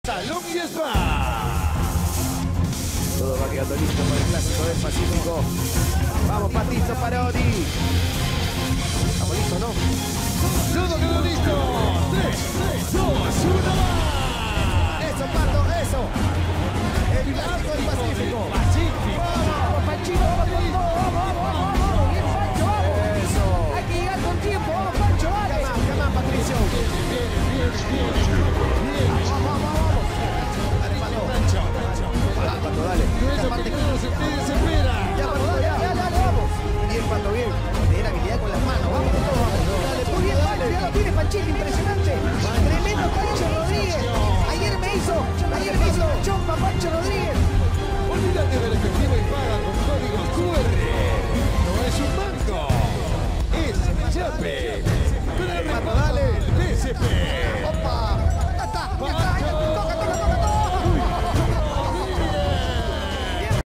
Salón y Spa. Todo va quedando listo para el clásico del Pacífico. Vamos, Patito Parodi. ¿Estamos listos, no? Todo quedó listo. 3, 2, 1, ¡va! Eso, Pato, eso. El clásico del Pacífico. Vamos, Panchito, vamos con todo, vamos. Bien, Pancho, vamos. Eso. Hay que llegar con tiempo, vamos, Pancho, dale. ¿Qué más, Patricio? Dale, Pato, dale. Eso que todo se te desespera. Ya, Pato, ya. Vamos. Bien, Pato, bien. Tener habilidad con las manos. Vamos con todo. Dale, muy bien, Pancho, ya lo tiene Panchito, impresionante. Tremendo Pancho Rodríguez. Ayer me hizo la chompa Pancho Rodríguez. Olvídate del efectivo y paga con código QR. No es un banco. Es Chape. Pato, dale. PSP.